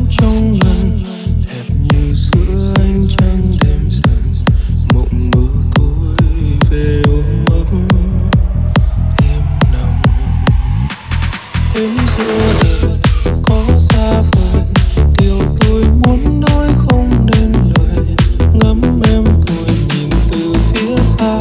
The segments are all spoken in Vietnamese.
trong ngần đẹp như giữa ánh trăng đêm dần, mộng mơ tối về ôm ấp em nằm. Em giữa đời có xa vời, điều tôi muốn nói không nên lời, ngắm em tôi nhìn từ phía xa.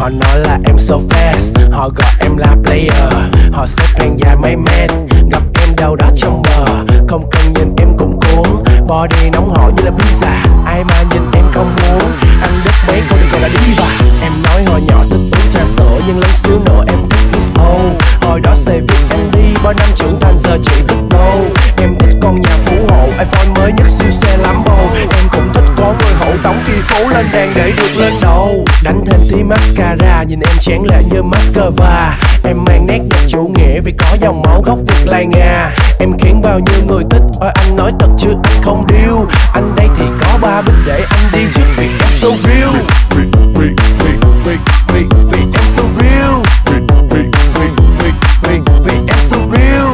Họ nói là em so fast, họ gọi em là player. Họ xếp hàng dài mấy mét, gặp em đâu đó trong bờ. Không cần nhìn em cũng cuốn, body nóng hổi như là pizza. Ai mà nhìn em không muốn, ăn đứt mấy cô đừng gọi là diva. Em nói hồi nhỏ thích uống trà sữa, nhưng lớn xíu nữa em thích XO. Hồi đó xài việc em đi, bao năm trưởng thành giờ chỉ thích đâu. Em thích con nhà phú hộ, iPhone mới nhất siêu xe Lambo. Em cũng thích có người hậu tống khi phố lên đàn để được lên đầu. Đánh thêm tí mascara, nhìn em chán lệ như Moscow. Em mang nét đẹp chủ nghĩa vì có dòng máu gốc Việt Lai Nga. Em khiến bao nhiêu người thích, ôi anh nói thật chứ anh không điêu. Anh đây thì có 3 bịch để anh đi trước vì em so real. Vì em so real. Vì em so real.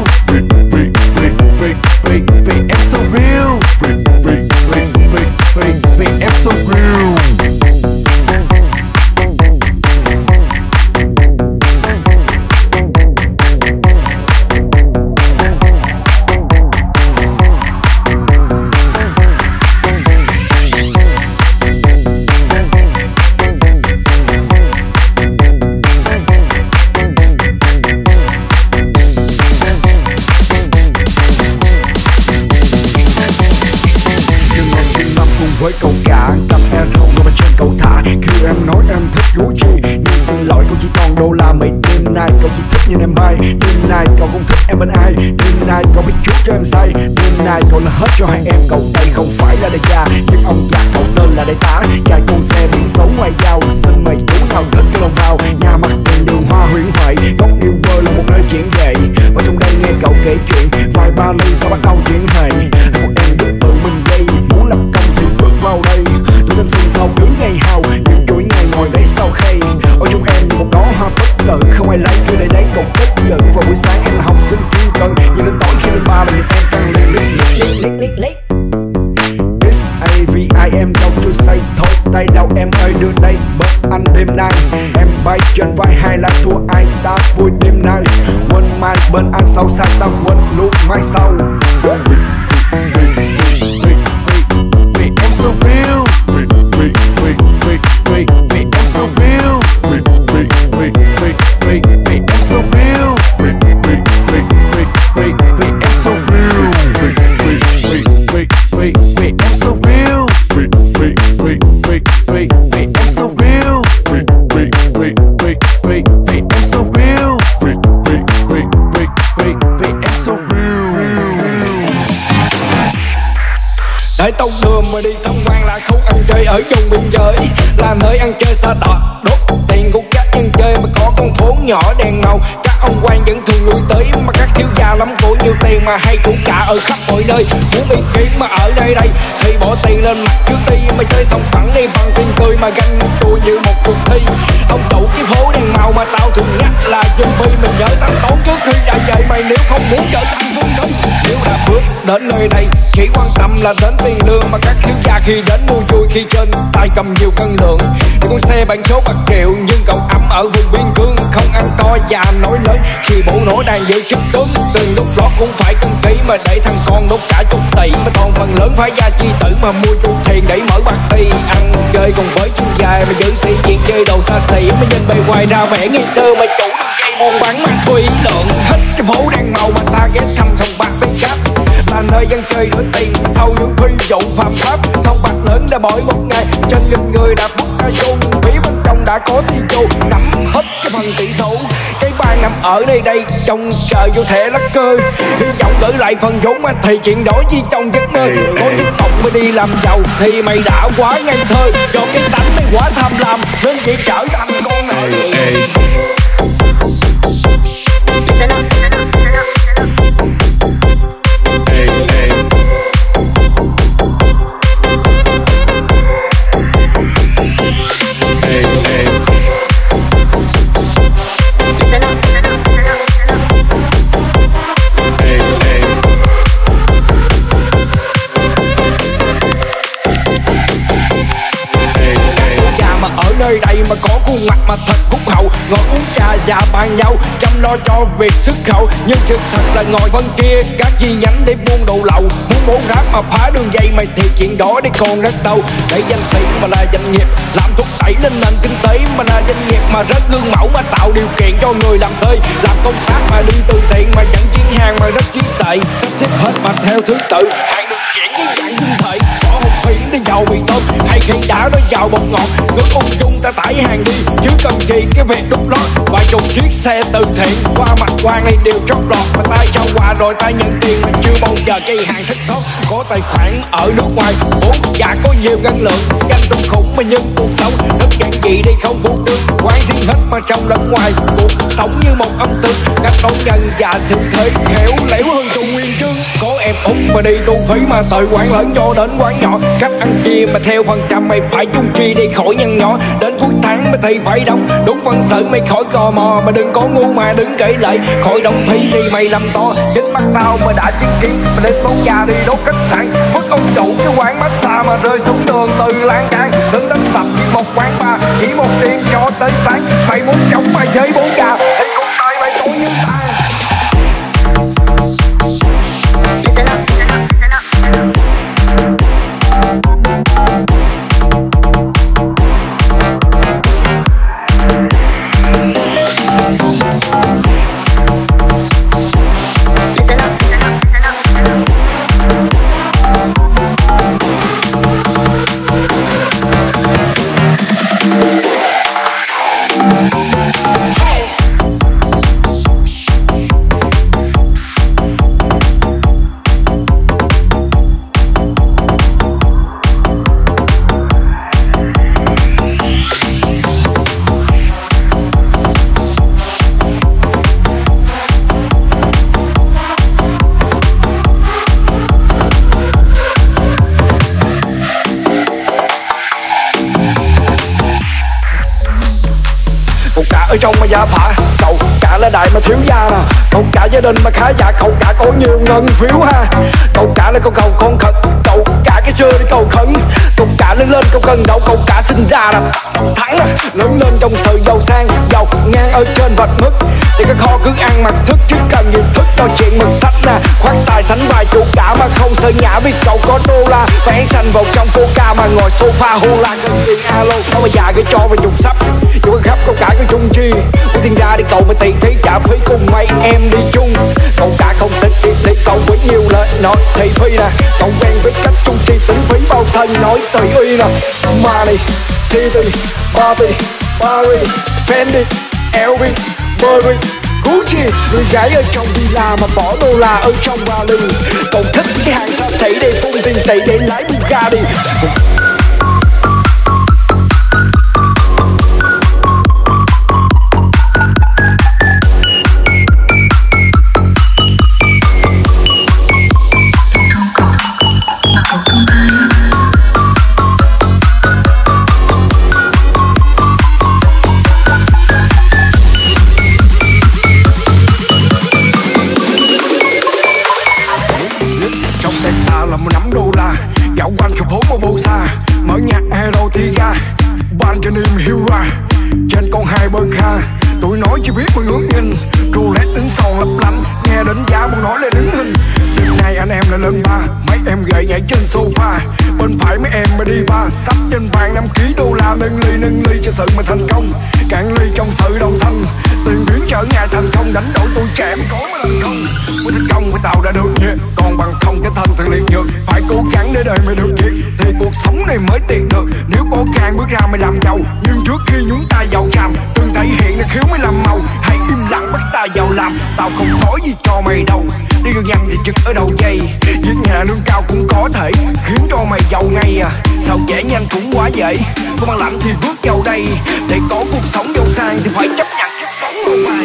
Vì em so real. Vì em so real. Với câu cả cặp em không có bên trên cầu thả. Khi em nói em thích Gucci, nhưng xin lỗi cậu chỉ toàn đô la Mỹ. Đêm nay cậu chỉ thích nhìn em bay, đêm nay cậu không thích em bên ai. Đêm nay cậu phải chút cho em say, đêm nay cậu là hết cho hai em. Cậu đây không phải là đại gia, nhưng ông già cậu tên là đại tá. Chạy con xe biển số ngoài giao, xin mày tú nào thích cái lòng vào. Nhà mặt tiền đường hoa huyền thoại, góc yêu quê là một nơi chuyển về. Và trong đây nghe cậu kể chuyện, vài ba ly tao bắt đầu chuyển hề. Một em biết tự mình gây, muốn lập công thì bước vào đây. Tôi thanh xuân sau cứ ngày hào, những chuỗi ngày ngồi đấy sau khay. Ở trong em như một đóa hoa bất tử, không ai lấy cứ để đấy cậu tức giận. Vào buổi sáng em là học sinh kiên cân, nhưng đến tối khi lên ba là nhìn em càng lick. This AVIM đâu chưa say thôi tay đâu em ơi đưa đây bớt anh đêm nay. Em bay trên vai hai lá thua ai ta vui đêm nay. Quên mai bên anh sau xa ta quên luôn mai sau. Vì em so real. Vì em so real. Vì em so real. Vì em so real. Vì em so real. Vì em so real. Vì em so real. Vì em so real. Để tao đưa mày đi tham quan là khu ăn chơi ở vùng biên giới, là nơi ăn chơi xa đỏ đốt tiền của các ăn chơi. Mà có con phố nhỏ đèn màu, các ông quan vẫn thường lui tới. Mà các thiếu gia lắm của nhiều tiền mà hay của cả ở khắp mọi nơi. Muốn ý kiến mà ở đây thì bỏ tiền lên mặt trước đi. Mày chơi xong phẳng đi bằng tiền cười mà ganh tôi như một cuộc thi. Ông chủ cái phố đèn màu mà tao thường nhắc là zombie. Mình nhớ thanh toán trước khi ra dậy mày nếu không muốn trở thành phương đông. Nếu đã bước đến nơi đây chỉ quan tâm là đến tiền lương. Mà các thiếu gia khi đến mua vui khi trên tay cầm nhiều cân lượng. Đi con xe bán số bạc triệu nhưng cậu ấm ở vùng biên cương. Không ăn to và nói lớn khi bộ nổ đang giữ chức tướng. Từng lúc lót cũng phải cân kỹ mà để thằng con đốt cả chục tỷ. Mà toàn phần lớn phải ra chi tử mà mua chung tiền để mở party. Ăn chơi còn với chung dài mà giữ sĩ diện chơi đồ xa xỉ. Mà nhìn bề ngoài ra vẻ ngây thơ mà chủ dây buôn bán mà tùy lượng. Hết cái phố đang màu mà ta ghé thăm sòng bạc bên cáp. Là nơi dân chơi đổi tiền sau những phi vụ phạm pháp. Sòng bạc lớn đã mỗi một ngày trên nghìn người đã bút ra vô. Nhưng phía bên trong đã có thi vô nắm hết cái phần tỷ số. Cái bàn nằm ở đây trông trời vô thẻ lắc cơ. Hy vọng gửi lại phần vốn mà thì chuyện đổi chi trong giấc mơ. Có giấc mộng mới đi làm giàu thì mày đã quá ngây thơ. Do cái tánh mày quá tham lam nên chỉ trở thành con này. nơi đây mà có khuôn mặt mà thật hút hậu. Ngồi uống trà và bàn nhau chăm lo cho việc xuất khẩu, nhưng sự thật là ngồi bên kia các chi nhánh để buôn đồ lậu. Muốn bố rap mà phá đường dây mày thì chuyện đó để còn rất đâu. Để danh tiền mà là doanh nghiệp, làm thúc đẩy lên nền kinh tế mà là doanh nghiệp, mà rất gương mẫu mà tạo điều kiện cho người làm thuê. Làm công tác mà đi từ thiện mà nhận chuyến hàng mà rất trí tệ. Sắp xếp hết mà theo thứ tự, hàng được chuyển với dạng dung thể. Bỏ hộp phỉ để giàu mì tôm, hay khi đã nói giàu bột ngọt. Cứ ung dung ta tải hàng đi, chứ cần gì cái việc đút lót. Vài chục chiếc xe từ thiện qua mặt quan này đều chót lọt. Mà tay cho quà rồi tay nhận tiền, mình chưa bao giờ cây hàng thất thoát. Có tài khoản ở nước ngoài vốn và có nhiều ngân lượng, danh tung khủng mà nhưng cuộc sống rất giản dị đây không phụ được. Quán riêng hết mà trong lẫn ngoài, cuộc sống như một âm tượng. Cách đón nhận và sự thế khéo léo hơn trong nguyên chương. Có em út mà đi tu phí mà từ quán lớn cho đến quán nhỏ. Cách ăn chia mà theo phần trăm mày phải chung chi đi khỏi nhăn nhỏ. Đến cuối tháng mà thì phải đóng đúng phần sự mày khỏi cò mò. Mà đừng có ngu mà đừng kể lại, khỏi đồng phí thì mày làm to. Chính mắt tao mà đã chứng kiến mà đến bóng già đi đốt khách sạn. Mất ông chủ cái quán massage mà rơi xuống đường từ lan can. Đứng đánh sập chỉ một quán bar, chỉ một tiếng cho tới sáng. Mày muốn chống mày với bố già thì cùng tay mày tối như than. Cậu cả ở trong mà gia phả, cậu cả là đại mà thiếu gia nè. Cậu cả gia đình mà khá giả, cậu cả có nhiều ngân phiếu ha. Cậu cả là con cầu con khật, cậu cả cái xưa đi cầu khấn. Cậu cả lớn lên cậu cần đậu, cậu cả sinh ra là thắng. Lớn lên trong sự giàu sang, giàu ngang ở trên vạch mức. Thì cái kho cứ ăn mặc thức chứ cần gì thức cho chuyện mực sách nè. Khoác tài sánh vai chủ cả mà không sợ ngã vì cậu có đô la. Vén xanh vào trong coca mà ngồi sofa hô la cần tiền alo. Nó mà già cái cho vào dùng sắp, dù khắp cậu cả cái chung chi. Của tiền ra đi cậu mà tì thí trả phí cùng mấy em đi chung. Cậu cả không thích thì đi cậu với nhiều lời nói thị phi nè. Cậu quen với cách chung chi tính phí bao sân nói tùy uy nè. Money, City, Barbie, Paris, Fendi, LV, Burberry, Gucci. Người gái ở trong villa mà bỏ đô la ở trong vali. Cậu thích cái hàng xa xỉ để phun tiền tỷ để lái Bugatti. Dạo quanh khắp phố Mobosa, mở nhạc Hero Tiga, ban cho niềm hiu ra. Trên con hai bơn kha, tụi nói chỉ biết mọi hướng nhìn. Roulette đứng sau lấp lánh, nghe đến giá muốn nói lên đứng hình. Đêm nay anh em là lần ba, mấy em gầy nhảy trên sofa. Bên phải mấy em mà đi ba, sắp trên bàn 5 kg đô la. Nâng ly cho sự mà thành công, cạn ly trong sự đồng thanh. Tiền biến trở ngại thành công, đánh đổi tuổi trẻ mới có mới thành công. Muốn thành công phải tạo ra được nhé, còn bằng không cái thân thật liệt nhược. Phải cố gắng để đời mày được kiệt, thì cuộc sống này mới tiền được. Nếu có can bước ra mày làm giàu, nhưng trước khi nhúng tay vào tràm, từng thể hiện là khiếu mới làm màu. Hãy im lặng bắt ta vào làm, tao không nói gì cho mày đâu. Đi gần nhầm thì trực ở đầu dây, giết nhà lương cao cũng có thể khiến cho mày giàu ngay à. Sao dễ nhanh cũng quá dễ, có bằng lạnh thì bước vào đây. Để có cuộc sống giàu sang thì phải chấp nhận kiếp sống của mày.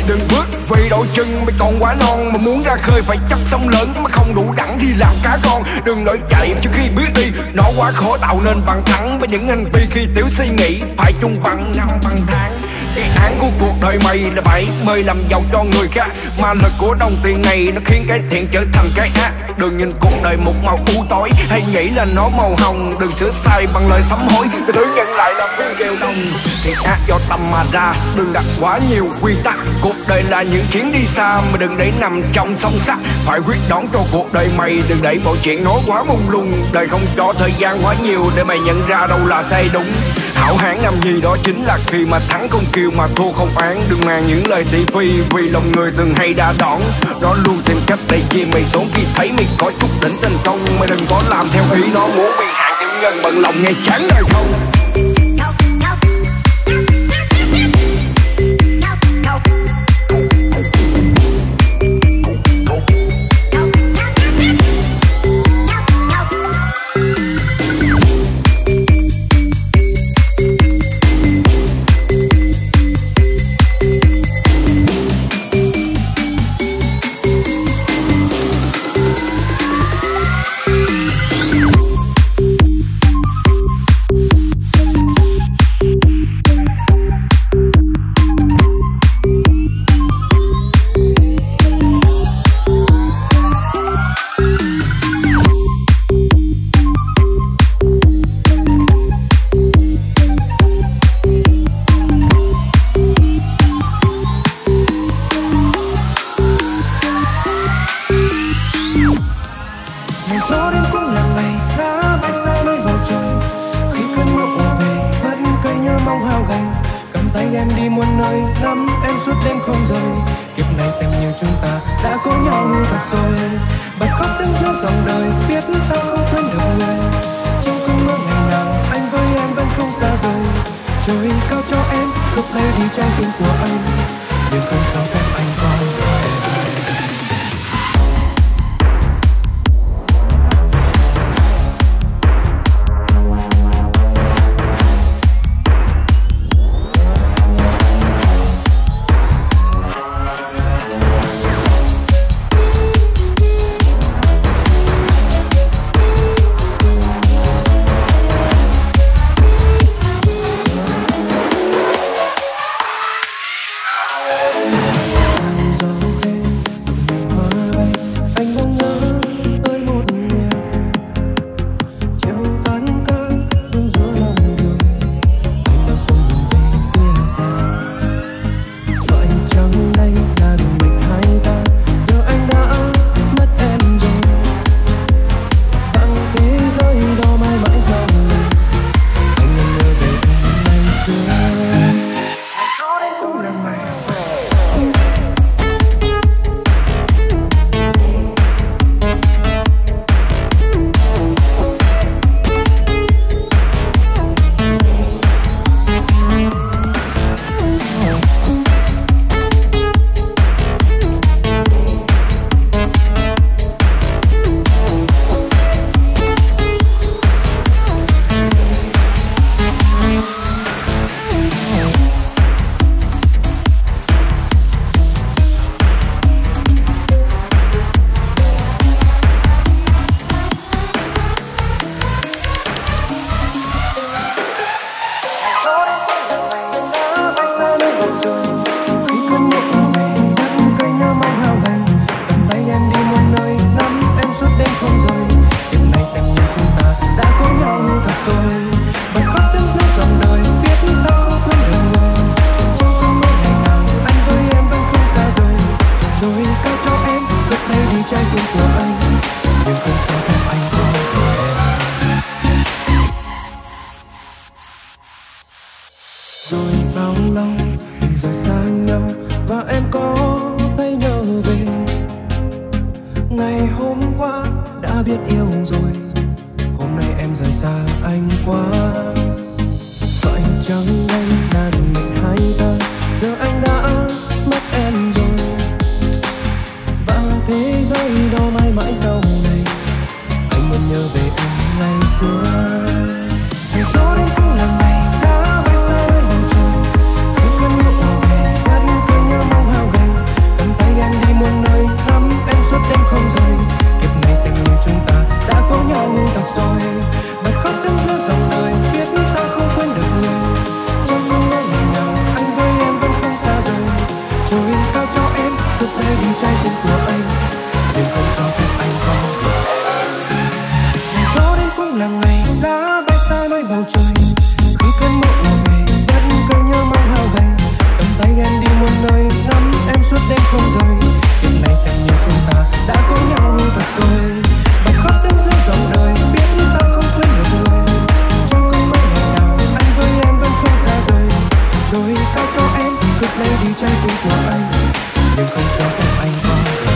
đừng bước vì đôi chân mày còn quá non. Mà muốn ra khơi phải chấp sóng lớn, mà không đủ đẳng thì làm cá con. Đừng nổi chạy trước khi biết đi, nó quá khó tạo nên bằng thắng. Với những hành vi khi tiểu suy nghĩ phải chung bằng năm bằng tháng. Cái án của cuộc đời mày là phải mời làm giàu cho người khác, mà lực của đồng tiền này nó khiến cái thiện trở thành cái ác. Đừng nhìn cuộc đời một màu u tối, hay nghĩ là nó màu hồng. Đừng sửa sai bằng lời sám hối, cái thứ nhận lại là viên kèo đồng. Thiện ác do tâm mà ra, đừng đặt quá nhiều quy tắc. Cuộc đời là những chuyến đi xa, mà đừng để nằm trong song sắt. Phải quyết đoán cho cuộc đời mày, đừng để mọi chuyện nó quá mông lung. Đời không cho thời gian quá nhiều để mày nhận ra đâu là sai đúng. Hảo hán làm gì đó chính là khi mà thắng không kêu mà thua không án. Đừng mang những lời thị phi vì lòng người từng hay đã đón. Nó luôn tìm cách để chia mày xuống khi thấy mày có chút đỉnh thành công. Mày đừng có làm theo ý nó, muốn bị hạng tiểu nhân bận lòng nghe chán đời không. Hãy subscribe là ngày lá bay xa nơi bầu trời. Khi cơn mộng ùa về vẫn cây nhớ mong hao gầy, cầm tay em đi một nơi ngắm em suốt đêm không rời. Kiếp này xem như chúng ta đã có nhau thật rồi. Bật khóc đến giữa dòng đời biết ta không quên được người. Trong cơn mơ ngày nào anh với em vẫn không xa rời. Rồi cao cho em cướp lấy đi trái tim của anh, nhưng không cho phép anh có thể.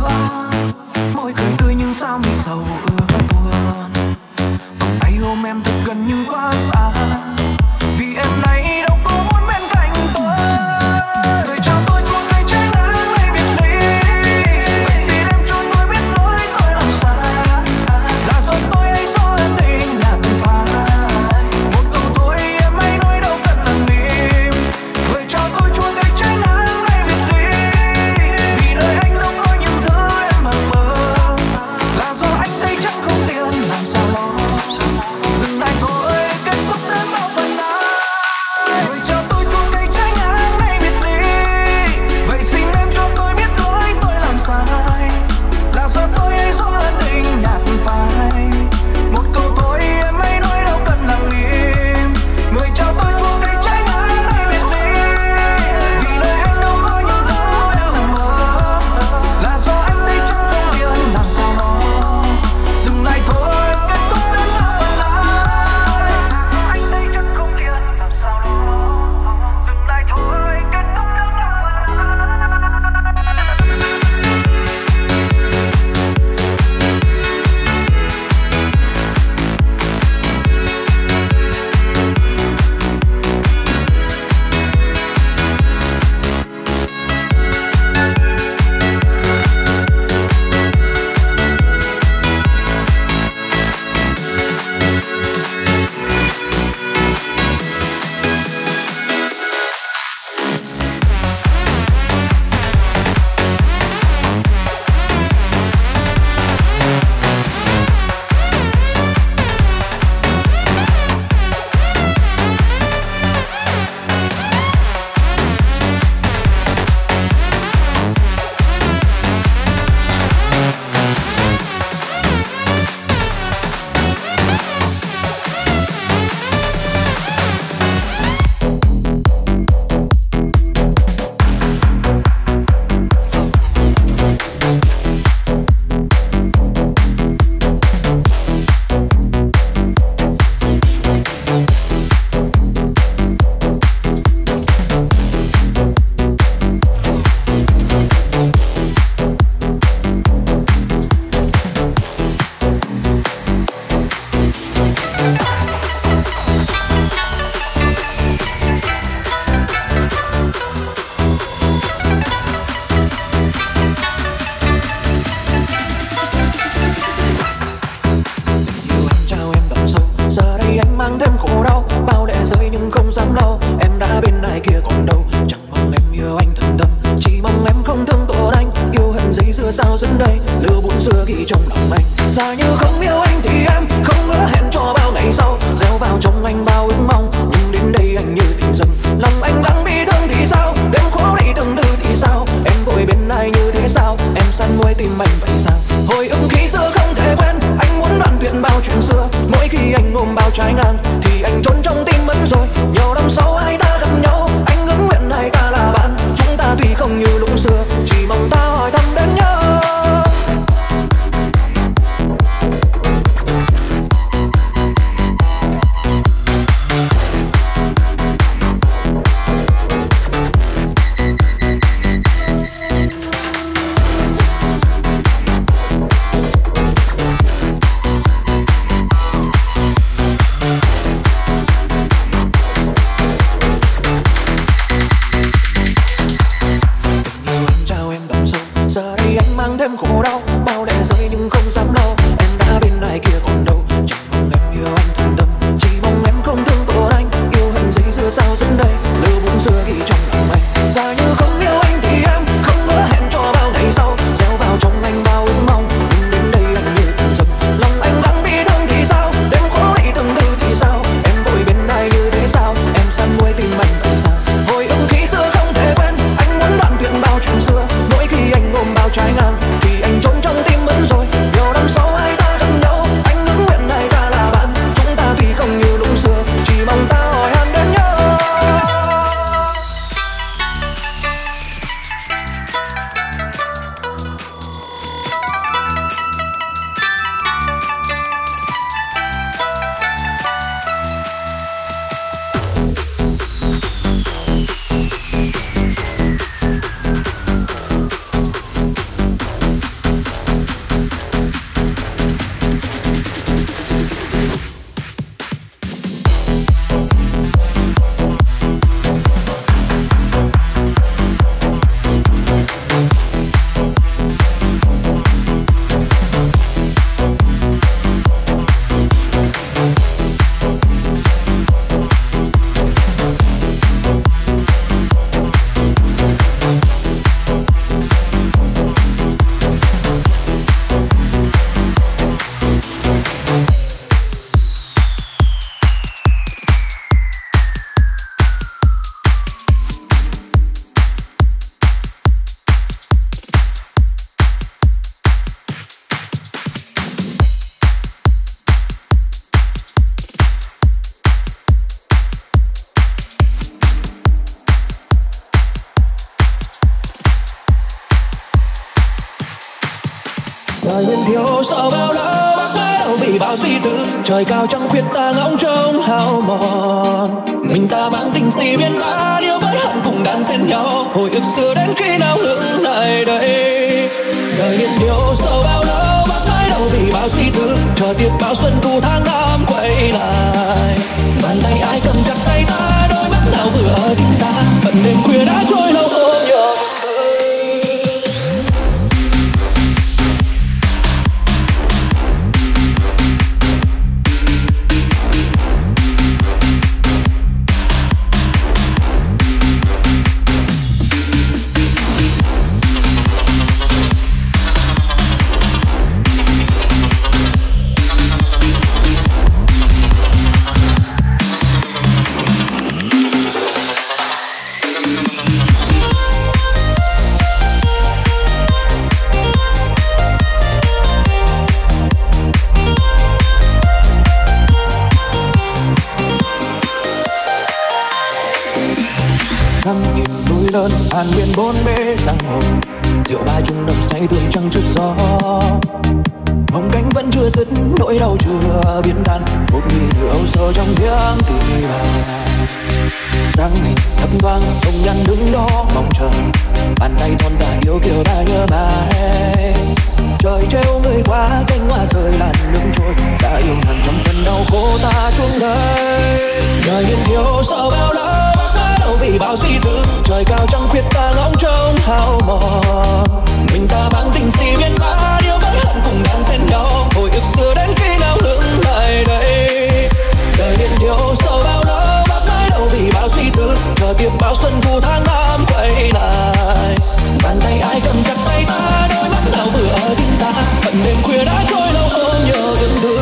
môi cười tươi nhưng sao mi sầu buồn. Vòng tay ôm em thật gần nhưng quá xa, vì em nay đâu có muốn bên cạnh tôi. Người cho tôi chuông cây trái nắng ngày biệt ly, vậy xin em cho tôi biết lối tôi làm sai. Là do tôi hay do em tình nhạt phai, một câu thôi em hay nói đâu cần làm im. Người cho tôi chuông cây trái nắng ngày biệt ly, vì đời anh đâu có những thứ em màng mơ. Là do anh thấy chắc không tiền làm sao lo, dừng lại thôi kết thúc đến bao phần nào. Người cho tôi chuông cây trái ngang ngày biệt ly, vậy xin em cho tôi biết lỗi tôi làm sai. Là do tôi hay do ân tình nhạt phai, một câu thôi em hay nói đâu cần lặng im. Người cho tôi chuông cây trái ngang ngày biệt ly, vì đời anh đâu có những thứ em mong mơ. Là do anh thấy chắc không tiền làm sao lo, dừng lại thôi kết thúc đến bao phần nào. Anh thấy chắc không tiền làm sao lo, dừng lại thôi kết thúc đến bao phần nào. Mang thêm khổ đau, bao lệ rơi nhưng không dám lau. Em đã bên này kia còn đâu, chẳng mong em yêu anh thật tâm, chỉ mong em không thương tổn anh. Yêu hận giấy xưa sao dẫn đây, lưu buồn xưa ghi trong lòng anh. Giả như không yêu anh thì em không hứa hẹn cho bao ngày sau, gieo vào trong anh bao ước mong. Nhưng đến đây anh như tình dần, lòng anh đang bị thương thì sao, đêm khổ đi từng thứ thì sao. Em vội bên ai như thế sao, em săn môi tim anh vậy sao. Hồi ức khi xưa không thể quên, anh muốn đoạn tuyệt bao chuyện xưa. Mỗi khi anh ôm bao trái ngang thì anh trốn trong tim mất rồi. Nhiều năm sau hai ta gặp nhau, anh ước nguyện hai ta là bạn. Chúng ta tuy không như lúc xưa, chỉ mong ta hỏi thăm đến nhau. Thêm khổ đau, bao lệ rơi nhưng không dám lau. Em đã bên này kia còn đâu, chẳng mong em yêu anh thật tâm, chỉ mong em không thương tổn anh. Yêu hận giấy xưa sao dẫn đây, lưu buồn xưa ghi trong lòng anh. Giả như không yêu anh thì em không hứa hẹn cho bao ngày sau, gieo vào trong anh bao ước mong. Nhưng đến đây anh như tình dần, lòng anh đang bị thương thì sao, đêm khổ đi từng thứ thì sao. Em vội bên ai như thế sao, em săn môi tim anh vậy sao. Hồi ức khi xưa không thể quên, anh muốn đoạn tuyệt bao chuyện xưa. Mỗi khi anh ôm bao trái ngang thì anh trốn trong đời miền thiếu sợ bao lâu bác mãi đâu vì bao suy tư, trời cao trăng khuyết ta ngóng trông hao mòn, mình ta mang tình si biên bá yêu với hận cùng đan xen nhau, hồi ức xưa đến khi nào hướng lại đây. Đời miền thiếu sợ bao lâu bác mãi đâu vì bao suy tư, chờ tiếp bao xuân thu tháng năm quay lại, bàn tay ai cầm chặt tay ta, đôi mắt nào vừa ở tim ta, bận đêm khuya đã trôi lâu ôm nhớ. An nguyên bốn bể giang hồ, rượu ba chung đồng say thương trăng trước gió, mong cánh vẫn chưa dứt, nỗi đau chưa biến tan, một nhịp âu sâu trong tiếng tì bà. Dáng hình thấp thoáng công nhân đứng đó mong chờ, bàn tay thon tả yêu kiều ta nhớ mãi. Trời trêu người qua cánh hoa rơi làn nước trôi, đã yêu nàng trong cơn đau khổ ta chung đời. Đời yên thiếu sợ bao lâu vì bao suy tư, trời cao trăng khuyết ta ngóng trông hao mòn, mình ta mang tình si biên bá yêu với hận cùng đan xen nhau, hồi ức xưa đến khi nào hướng lại đây. Đời niên thiếu sâu bao lâu bác mãi đâu vì bao suy tư, chờ tiếp bao xuân thu tháng năm quay lại, bàn tay ai cầm chặt tay ta, đôi mắt nào vừa ở tim ta, hận đêm khuya đã trôi lâu ôm nhớ từng thứ.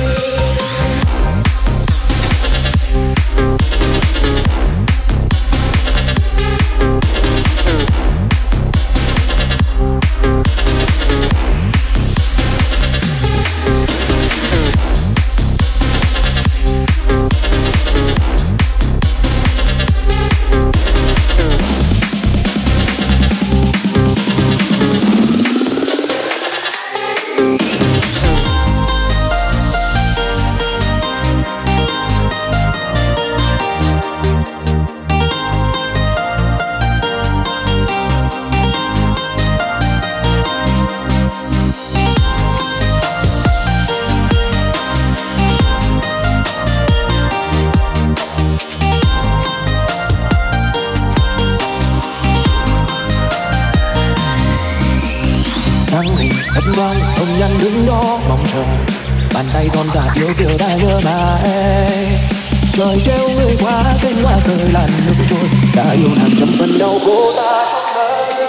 Công nhân đứng đó mong chờ, bàn tay thon tả yêu kiều ta nhớ mãi. Trời trêu người qua cánh hoa rơi làn nước trôi, đã yêu nàng trong phần đau khổ ta trong đời.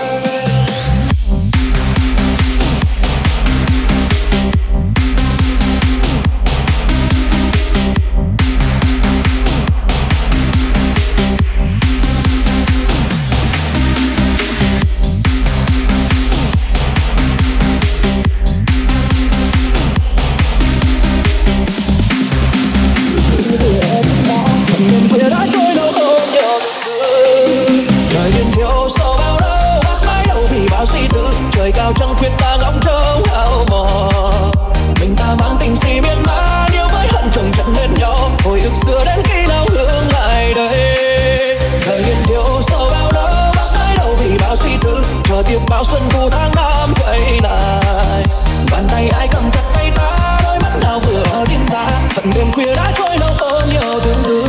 Trăng khuyết ta ngóng trông hao mòn, mình ta mang tình si biên bá yêu với hận chồng chất lên nhau, hồi ức xưa đến khi nào hướng lại đây. Thời niên thiếu sâu bao lâu bác mãi đâu vì bao suy tư, chờ tiếp bao xuân thu tháng năm quay lại, bàn tay ai cầm chặt tay ta, đôi mắt nào vừa ở tim ta, hận đêm khuya đã trôi lâu ôm nhiều từng thứ.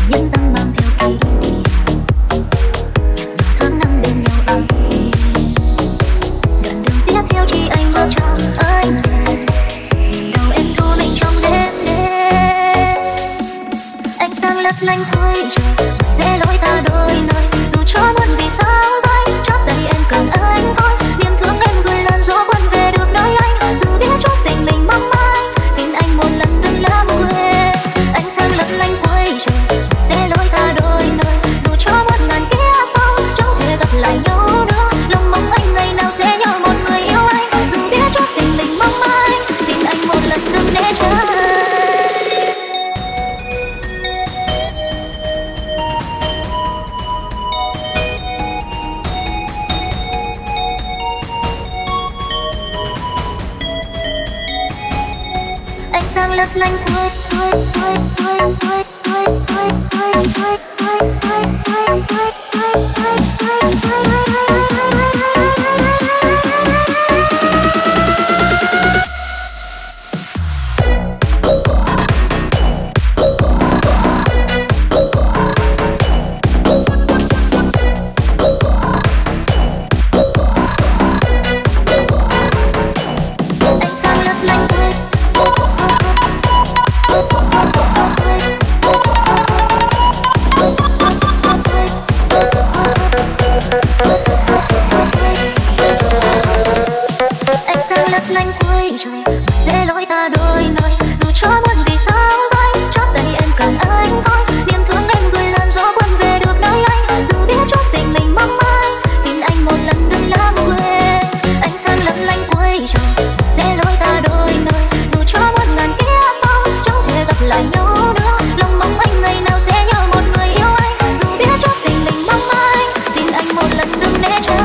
những tâm mang theo kỷ niệm tháng năm bên nhau ấm êm. Đoạn đường tiếp theo chỉ anh bước trong anh đầu em thu mình trong đêm đêm. Ánh sáng lấp lánh cuối trời sẽ lối ta đôi nơi, dù cho muôn vì sao rơi chót tay em cần anh thôi. Niềm thương em gửi lần gió quân về được nơi anh, dù biết chót tình mình mong manh, xin anh một lần đừng lãng quên. Ánh sáng lấp lánh cuối trời sẽ lối ta đôi nơi, dù cho muôn ngàn kiếp sau chẳng thể gặp lại nhau nữa. Lòng mong anh ngày nào sẽ nhớ một người yêu anh, dù biết chót tình mình mong manh, xin anh một lần đừng để trái. Ánh sáng lấp lánh cuối trời sẽ lối ta đôi nơi, dù cho muôn vì sao rơi chót tay em cần anh thôi. Niềm thương em gửi lần gió quân về được nơi anh, dù biết chót tình mình mong manh, xin anh một lần đừng lãng quên. Ánh sáng lấp lánh cuối trời sẽ lối ta đôi nơi, dù cho muôn ngàn kiếp sau chẳng thể gặp lại nhau nữa. Lòng mong anh ngày nào sẽ nhớ một người yêu anh, dù biết chót tình mình mong manh, xin anh một lần đừng né tránh.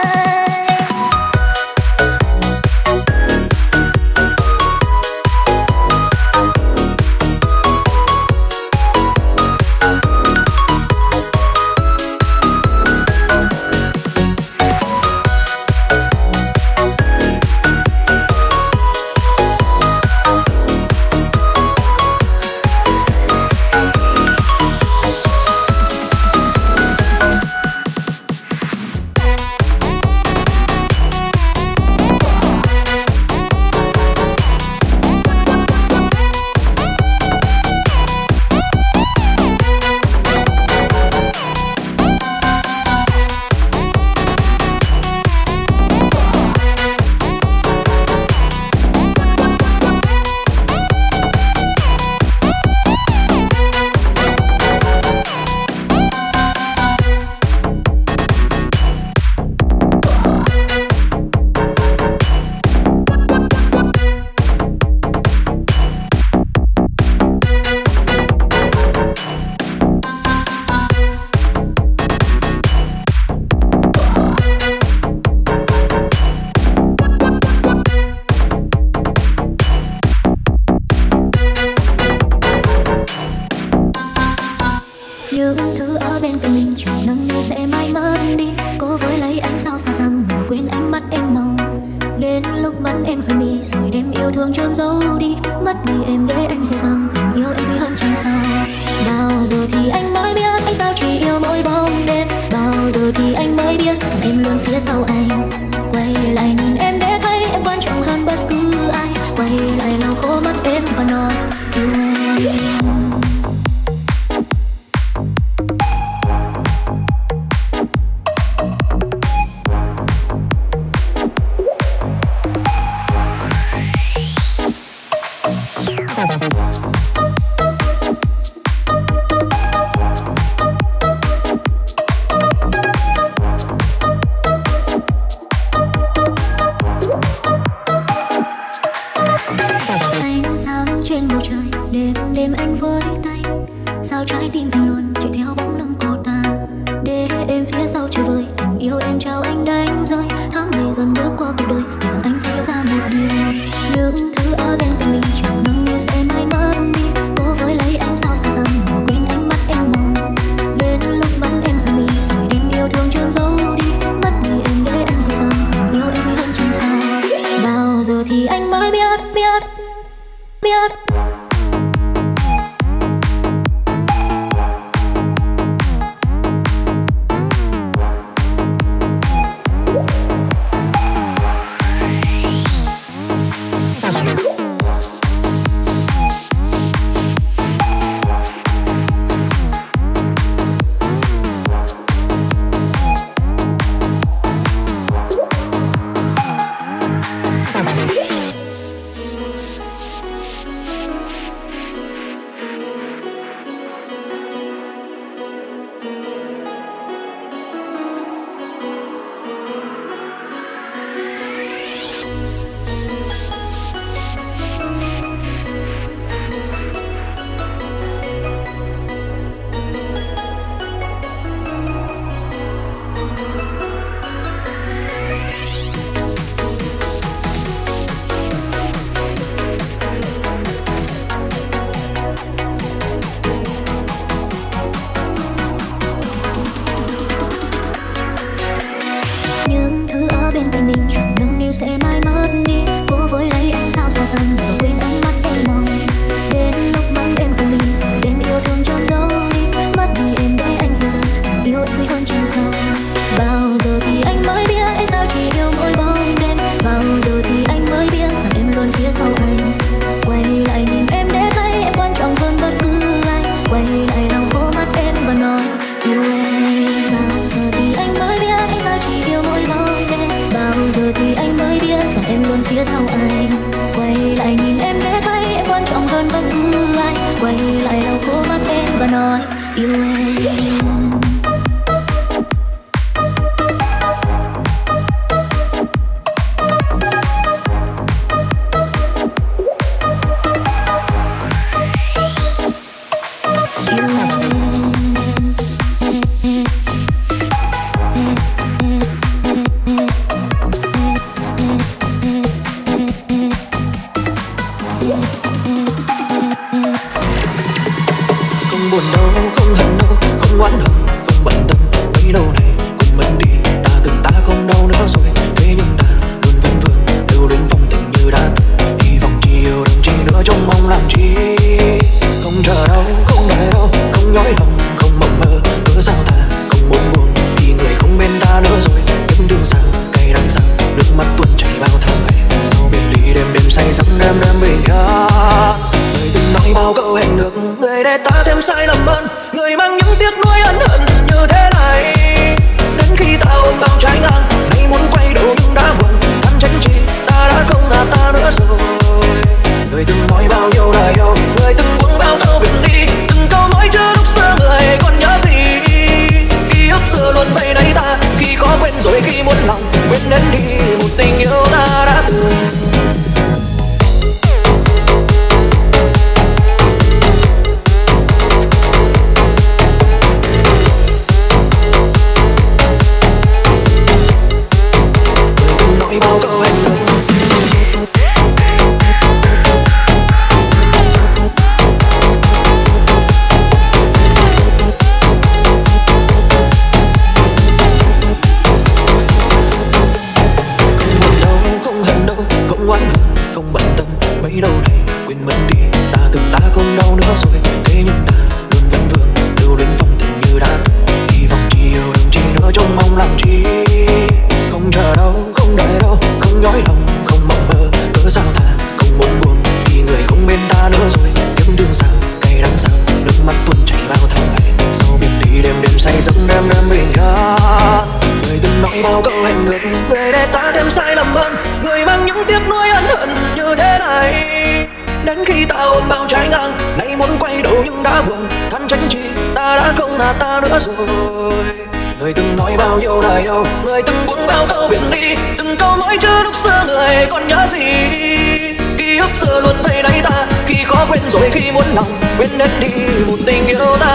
Những thứ ở bên cạnh mình trời nắng mưa sẽ mãi mất đi, cố với lấy ánh sao xa xăm mà quên ánh mắt em màu. Đến lúc mắt em hơi mì rồi đem yêu thương trốn giấu đi, mất đi em để anh hiểu rằng tình yêu em quý hơn chẳng sao. Bao giờ thì anh mới biết anh sao chỉ yêu mỗi bóng đêm, bao giờ thì anh mới biết rằng em luôn phía sau anh. Quay lại nhìn em để thấy em quan trọng hơn bất cứ ai, quay lại lau khô mắt em và nói yêu em. Ánh sáng trên bầu trời đêm đêm anh với tay, sao trái tim anh luôn chạy theo bóng lưng cô ta. Để em phía sau chơi vơi tình yêu em trao anh đánh rơi, tháng ngày dần bước qua cuộc đời để rằng anh sẽ yêu ra một điều. Những thứ ở bên cạnh mình trời nắng mưa sẽ mãi mất đi, cố với lấy ánh sao xa xăm mà quên ánh mắt em màu. Đến lúc mắt em hơi mì rồi đem yêu thương trốn giấu đi, mất đi em để anh hiểu rằng tình yêu em quý hơn chẳng sao. Bao giờ thì anh mới biết yêu em. rồi khi muốn lòng quên hết đi một tình yêu ta